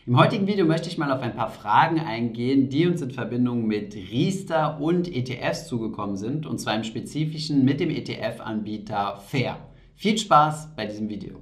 Im heutigen Video möchte ich mal auf ein paar Fragen eingehen, die uns in Verbindung mit Riester und ETFs zugekommen sind, und zwar im Spezifischen mit dem ETF-Anbieter Fair. Viel Spaß bei diesem Video!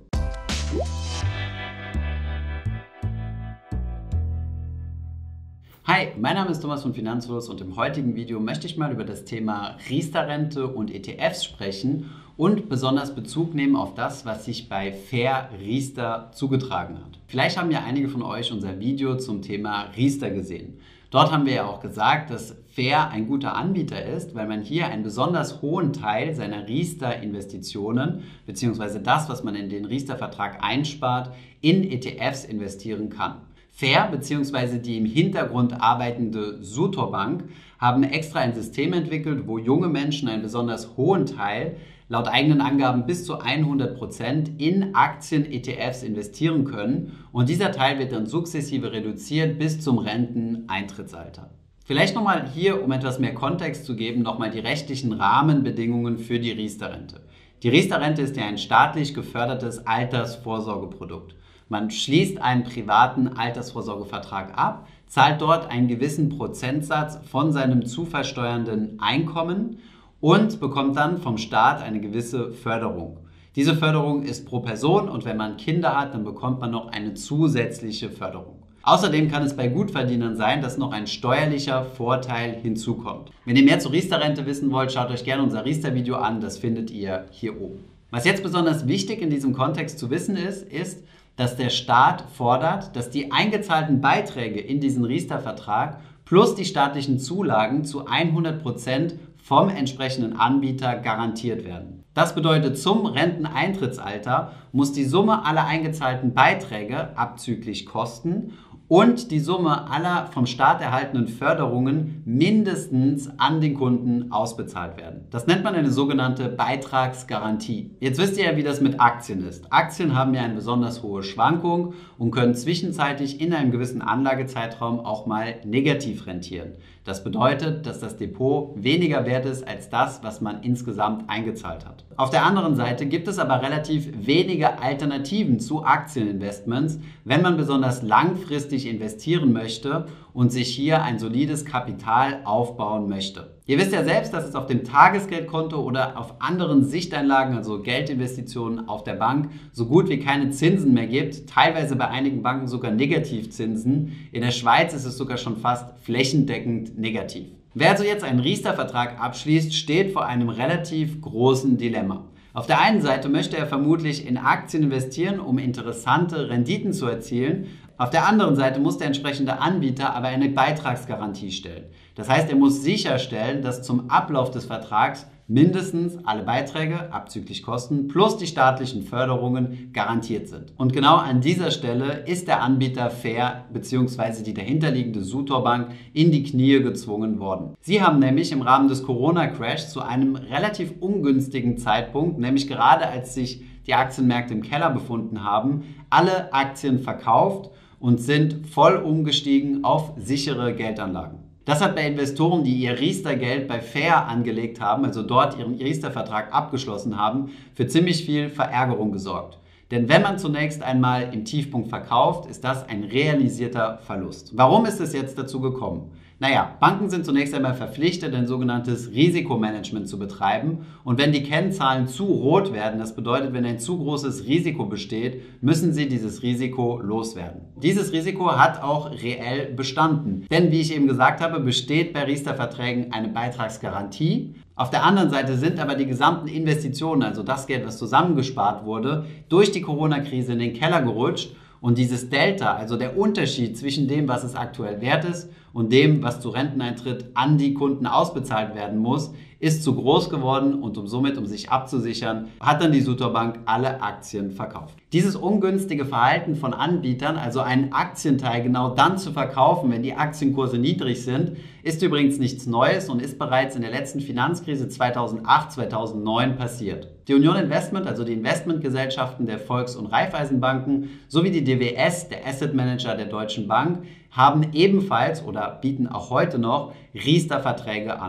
Hi, mein Name ist Thomas von Finanzfluss und im heutigen Video möchte ich mal über das Thema Riester-Rente und ETFs sprechen und besonders Bezug nehmen auf das, was sich bei Fair Riester zugetragen hat. Vielleicht haben ja einige von euch unser Video zum Thema Riester gesehen. Dort haben wir ja auch gesagt, dass Fair ein guter Anbieter ist, weil man hier einen besonders hohen Teil seiner Riester-Investitionen bzw. das, was man in den Riester-Vertrag einspart, in ETFs investieren kann. Fair bzw. die im Hintergrund arbeitende Sutor Bank haben extra ein System entwickelt, wo junge Menschen einen besonders hohen Teil, laut eigenen Angaben bis zu 100%, in Aktien-ETFs investieren können, und dieser Teil wird dann sukzessive reduziert bis zum Renteneintrittsalter. Vielleicht nochmal hier, um etwas mehr Kontext zu geben, nochmal die rechtlichen Rahmenbedingungen für die Riester-Rente. Die Riester-Rente ist ja ein staatlich gefördertes Altersvorsorgeprodukt. Man schließt einen privaten Altersvorsorgevertrag ab, zahlt dort einen gewissen Prozentsatz von seinem zu versteuernden Einkommen und bekommt dann vom Staat eine gewisse Förderung. Diese Förderung ist pro Person, und wenn man Kinder hat, dann bekommt man noch eine zusätzliche Förderung. Außerdem kann es bei Gutverdienern sein, dass noch ein steuerlicher Vorteil hinzukommt. Wenn ihr mehr zur Riester-Rente wissen wollt, schaut euch gerne unser Riester-Video an, das findet ihr hier oben. Was jetzt besonders wichtig in diesem Kontext zu wissen ist, dass der Staat fordert, dass die eingezahlten Beiträge in diesen Riester-Vertrag plus die staatlichen Zulagen zu 100% vom entsprechenden Anbieter garantiert werden. Das bedeutet, zum Renteneintrittsalter muss die Summe aller eingezahlten Beiträge abzüglich Kosten und die Summe aller vom Staat erhaltenen Förderungen mindestens an den Kunden ausbezahlt werden. Das nennt man eine sogenannte Beitragsgarantie. Jetzt wisst ihr ja, wie das mit Aktien ist. Aktien haben ja eine besonders hohe Schwankung und können zwischenzeitlich in einem gewissen Anlagezeitraum auch mal negativ rentieren. Das bedeutet, dass das Depot weniger wert ist als das, was man insgesamt eingezahlt hat. Auf der anderen Seite gibt es aber relativ wenige Alternativen zu Aktieninvestments, wenn man besonders langfristig investieren möchte und sich hier ein solides Kapital aufbauen möchte. Ihr wisst ja selbst, dass es auf dem Tagesgeldkonto oder auf anderen Sichteinlagen, also Geldinvestitionen auf der Bank, so gut wie keine Zinsen mehr gibt, teilweise bei einigen Banken sogar Negativzinsen. In der Schweiz ist es sogar schon fast flächendeckend negativ. Wer also jetzt einen Riester-Vertrag abschließt, steht vor einem relativ großen Dilemma. Auf der einen Seite möchte er vermutlich in Aktien investieren, um interessante Renditen zu erzielen. Auf der anderen Seite muss der entsprechende Anbieter aber eine Beitragsgarantie stellen. Das heißt, er muss sicherstellen, dass zum Ablauf des Vertrags mindestens alle Beiträge abzüglich Kosten plus die staatlichen Förderungen garantiert sind. Und genau an dieser Stelle ist der Anbieter Fair bzw. die dahinterliegende Sutor Bank in die Knie gezwungen worden. Sie haben nämlich im Rahmen des Corona-Crashs zu einem relativ ungünstigen Zeitpunkt, nämlich gerade als sich die Aktienmärkte im Keller befunden haben, alle Aktien verkauft und sind voll umgestiegen auf sichere Geldanlagen. Das hat bei Investoren, die ihr Riester-Geld bei Fair angelegt haben, also dort ihren Riester-Vertrag abgeschlossen haben, für ziemlich viel Verärgerung gesorgt. Denn wenn man zunächst einmal im Tiefpunkt verkauft, ist das ein realisierter Verlust. Warum ist es jetzt dazu gekommen? Naja, Banken sind zunächst einmal verpflichtet, ein sogenanntes Risikomanagement zu betreiben. Und wenn die Kennzahlen zu rot werden, das bedeutet, wenn ein zu großes Risiko besteht, müssen sie dieses Risiko loswerden. Dieses Risiko hat auch reell bestanden. Denn wie ich eben gesagt habe, besteht bei Riester-Verträgen eine Beitragsgarantie. Auf der anderen Seite sind aber die gesamten Investitionen, also das Geld, was zusammengespart wurde, durch die Corona-Krise in den Keller gerutscht. Und dieses Delta, also der Unterschied zwischen dem, was es aktuell wert ist und dem, was zu Renteneintritt an die Kunden ausbezahlt werden muss, ist zu groß geworden, und um sich abzusichern, hat dann die Sutor Bank alle Aktien verkauft. Dieses ungünstige Verhalten von Anbietern, also einen Aktienteil genau dann zu verkaufen, wenn die Aktienkurse niedrig sind, ist übrigens nichts Neues und ist bereits in der letzten Finanzkrise 2008/2009 passiert. Die Union Investment, also die Investmentgesellschaften der Volks- und Raiffeisenbanken, sowie die DWS, der Asset Manager der Deutschen Bank, haben ebenfalls oder bieten auch heute noch Riester-Verträge an.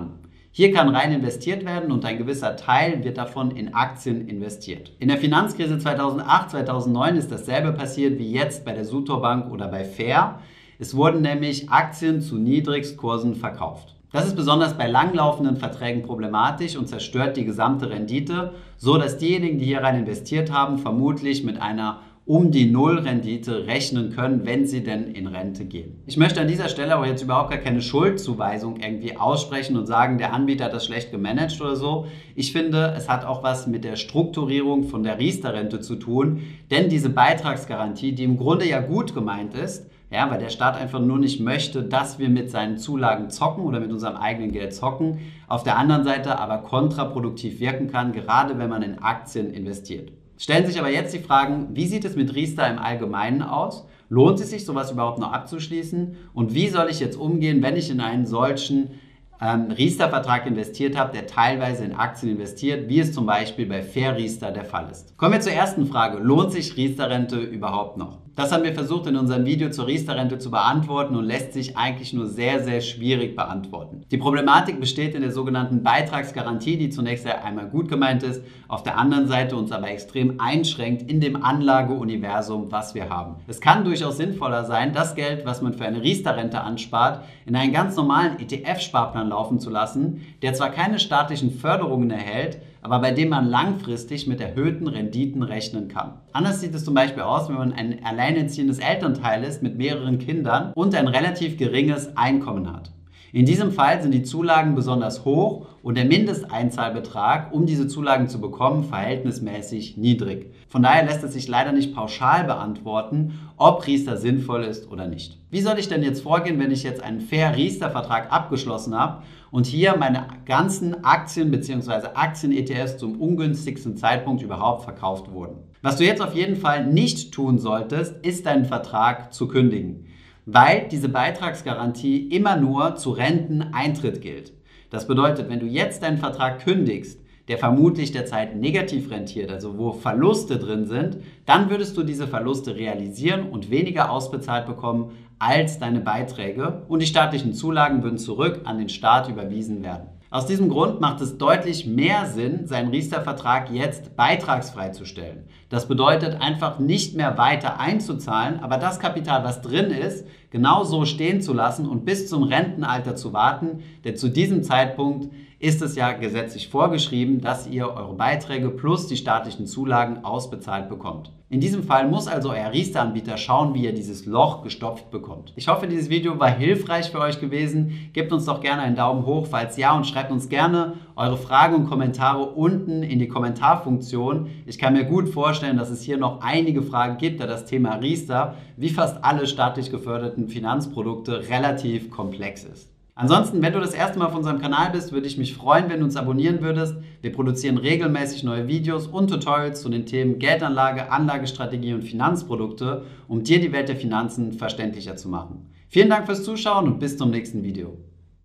Hier kann rein investiert werden und ein gewisser Teil wird davon in Aktien investiert. In der Finanzkrise 2008, 2009 ist dasselbe passiert wie jetzt bei der Sutor Bank oder bei Fair. Es wurden nämlich Aktien zu Niedrigstkursen verkauft. Das ist besonders bei langlaufenden Verträgen problematisch und zerstört die gesamte Rendite, so dass diejenigen, die hier rein investiert haben, vermutlich mit einer um die Null-Rendite rechnen können, wenn sie denn in Rente gehen. Ich möchte an dieser Stelle aber jetzt überhaupt gar keine Schuldzuweisung irgendwie aussprechen und sagen, der Anbieter hat das schlecht gemanagt oder so. Ich finde, es hat auch was mit der Strukturierung von der Riester-Rente zu tun, denn diese Beitragsgarantie, die im Grunde ja gut gemeint ist, ja, weil der Staat einfach nur nicht möchte, dass wir mit seinen Zulagen zocken oder mit unserem eigenen Geld zocken, auf der anderen Seite aber kontraproduktiv wirken kann, gerade wenn man in Aktien investiert. Stellen sich aber jetzt die Fragen, wie sieht es mit Riester im Allgemeinen aus? Lohnt es sich, sowas überhaupt noch abzuschließen? Und wie soll ich jetzt umgehen, wenn ich in einen solchen Riester-Vertrag investiert habe, der teilweise in Aktien investiert, wie es zum Beispiel bei Fair Riester der Fall ist? Kommen wir zur ersten Frage. Lohnt sich Riester-Rente überhaupt noch? Das haben wir versucht in unserem Video zur Riester-Rente zu beantworten und lässt sich eigentlich nur sehr, sehr schwierig beantworten. Die Problematik besteht in der sogenannten Beitragsgarantie, die zunächst einmal gut gemeint ist, auf der anderen Seite uns aber extrem einschränkt in dem Anlageuniversum, was wir haben. Es kann durchaus sinnvoller sein, das Geld, was man für eine Riester-Rente anspart, in einen ganz normalen ETF-Sparplan laufen zu lassen, der zwar keine staatlichen Förderungen erhält, aber bei dem man langfristig mit erhöhten Renditen rechnen kann. Anders sieht es zum Beispiel aus, wenn man ein alleinerziehendes Elternteil ist mit mehreren Kindern und ein relativ geringes Einkommen hat. In diesem Fall sind die Zulagen besonders hoch und der Mindesteinzahlbetrag, um diese Zulagen zu bekommen, verhältnismäßig niedrig. Von daher lässt es sich leider nicht pauschal beantworten, ob Riester sinnvoll ist oder nicht. Wie soll ich denn jetzt vorgehen, wenn ich jetzt einen Fair-Riester-Vertrag abgeschlossen habe und hier meine ganzen Aktien bzw. Aktien-ETFs zum ungünstigsten Zeitpunkt überhaupt verkauft wurden? Was du jetzt auf jeden Fall nicht tun solltest, ist deinen Vertrag zu kündigen, weil diese Beitragsgarantie immer nur zu Renteneintritt gilt. Das bedeutet, wenn du jetzt deinen Vertrag kündigst, der vermutlich derzeit negativ rentiert, also wo Verluste drin sind, dann würdest du diese Verluste realisieren und weniger ausbezahlt bekommen als deine Beiträge und die staatlichen Zulagen würden zurück an den Staat überwiesen werden. Aus diesem Grund macht es deutlich mehr Sinn, seinen Riester-Vertrag jetzt beitragsfrei zu stellen. Das bedeutet einfach nicht mehr weiter einzuzahlen, aber das Kapital, was drin ist, genau so stehen zu lassen und bis zum Rentenalter zu warten, denn zu diesem Zeitpunkt ist es ja gesetzlich vorgeschrieben, dass ihr eure Beiträge plus die staatlichen Zulagen ausbezahlt bekommt. In diesem Fall muss also euer Riester-Anbieter schauen, wie ihr dieses Loch gestopft bekommt. Ich hoffe, dieses Video war hilfreich für euch gewesen. Gebt uns doch gerne einen Daumen hoch, falls ja, und schreibt uns gerne eure Fragen und Kommentare unten in die Kommentarfunktion. Ich kann mir gut vorstellen, dass es hier noch einige Fragen gibt, da das Thema Riester, wie fast alle staatlich geförderten Finanzprodukte, relativ komplex ist. Ansonsten, wenn du das erste Mal auf unserem Kanal bist, würde ich mich freuen, wenn du uns abonnieren würdest. Wir produzieren regelmäßig neue Videos und Tutorials zu den Themen Geldanlage, Anlagestrategie und Finanzprodukte, um dir die Welt der Finanzen verständlicher zu machen. Vielen Dank fürs Zuschauen und bis zum nächsten Video.